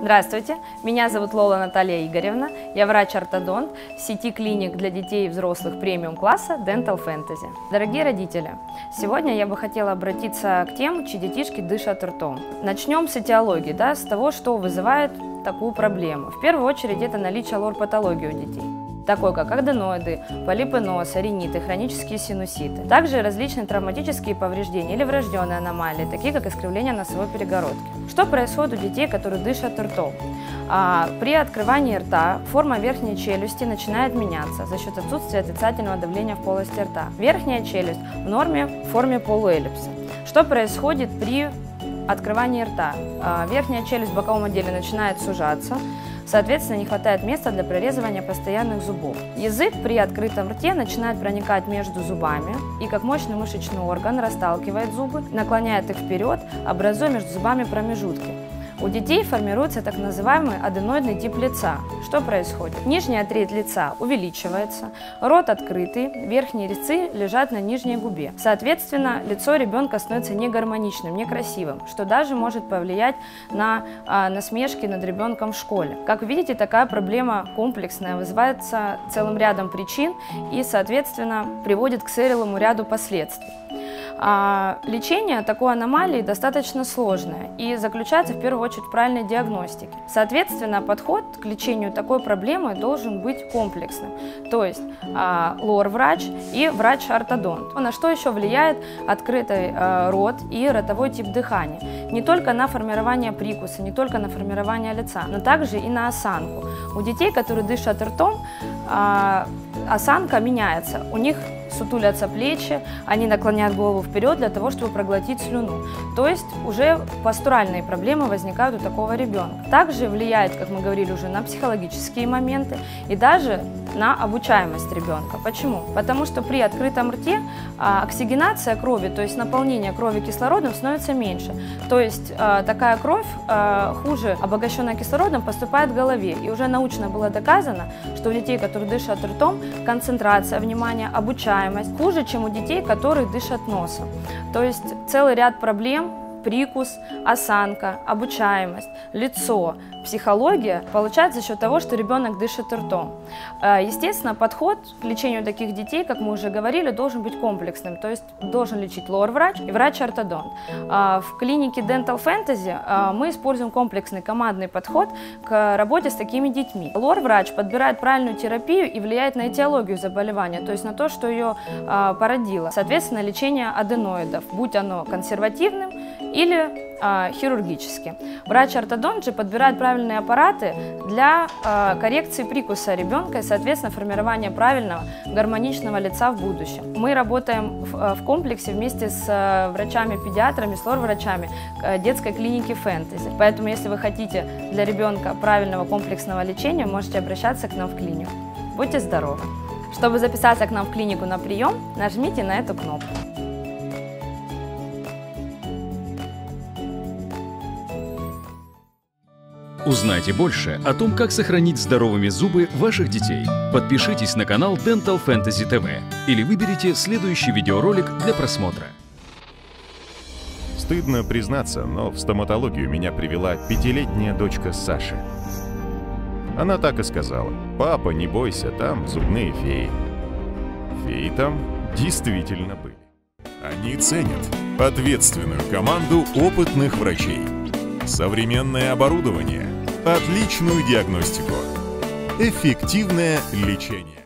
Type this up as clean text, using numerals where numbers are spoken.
Здравствуйте, меня зовут Лола Наталья Игоревна, я врач-ортодонт сети клиник для детей и взрослых премиум-класса Dental Fantasy. Дорогие родители, сегодня я бы хотела обратиться к тем, чьи детишки дышат ртом. Начнем с этиологии, с того, что вызывает такую проблему. В первую очередь это наличие лор-патологии у детей, такой как аденоиды, полипы носа, риниты, хронические синуситы. Также различные травматические повреждения или врожденные аномалии, такие как искривление носовой перегородки. Что происходит у детей, которые дышат ртом? При открывании рта форма верхней челюсти начинает меняться за счет отсутствия отрицательного давления в полости рта. Верхняя челюсть в норме в форме полуэллипса. Что происходит при открывании рта? Верхняя челюсть в боковом отделе начинает сужаться. Соответственно, не хватает места для прорезывания постоянных зубов. Язык при открытом рте начинает проникать между зубами и, как мощный мышечный орган, расталкивает зубы, наклоняет их вперед, образуя между зубами промежутки. У детей формируется так называемый аденоидный тип лица. Что происходит? Нижняя треть лица увеличивается, рот открытый, верхние резцы лежат на нижней губе. Соответственно, лицо ребенка становится негармоничным, некрасивым, что даже может повлиять на насмешки над ребенком в школе. Как вы видите, такая проблема комплексная, вызывается целым рядом причин и, соответственно, приводит к целому ряду последствий. Лечение такой аномалии достаточно сложное и заключается в первую очередь в правильной диагностике. Соответственно, подход к лечению такой проблемы должен быть комплексным, то есть лор-врач и врач-ортодонт. На что еще влияет открытый рот и ротовой тип дыхания? Не только на формирование прикуса, не только на формирование лица, но также и на осанку. У детей, которые дышат ртом, осанка меняется, у них сутулятся плечи, они наклоняют голову вперед для того, чтобы проглотить слюну. То есть уже постуральные проблемы возникают у такого ребенка. Также влияет, как мы говорили уже, на психологические моменты и даже на обучаемость ребенка. Почему? Потому что при открытом рте оксигенация крови, то есть наполнение крови кислородом, становится меньше. То есть такая кровь, хуже обогащенная кислородом, поступает в голове. И уже научно было доказано, что у детей, которые дышат ртом, концентрация внимания, обучаемость хуже, чем у детей, которые дышат носом. То есть целый ряд проблем, прикус, осанка, обучаемость, лицо, психология получается за счет того, что ребенок дышит ртом. Естественно, подход к лечению таких детей, как мы уже говорили, должен быть комплексным, то есть должен лечить лор-врач и врач-ортодонт. В клинике Dental Fantasy мы используем комплексный командный подход к работе с такими детьми. Лор-врач подбирает правильную терапию и влияет на этиологию заболевания, то есть на то, что ее породило. Соответственно, лечение аденоидов, будь оно консервативным или хирургически. Врач-ортодонт же подбирает правильные аппараты для коррекции прикуса ребенка и, соответственно, формирования правильного гармоничного лица в будущем. Мы работаем в комплексе вместе с врачами-педиатрами, с лор-врачами детской клиники Fantasy. Поэтому, если вы хотите для ребенка правильного комплексного лечения, можете обращаться к нам в клинику. Будьте здоровы! Чтобы записаться к нам в клинику на прием, нажмите на эту кнопку. Узнайте больше о том, как сохранить здоровыми зубы ваших детей. Подпишитесь на канал Dental Fantasy TV или выберите следующий видеоролик для просмотра. Стыдно признаться, но в стоматологию меня привела 5-летняя дочка Саши. Она так и сказала: «Папа, не бойся, там зубные феи». Феи там действительно были. Они ценят ответственную команду опытных врачей, современное оборудование, отличную диагностику, эффективное лечение.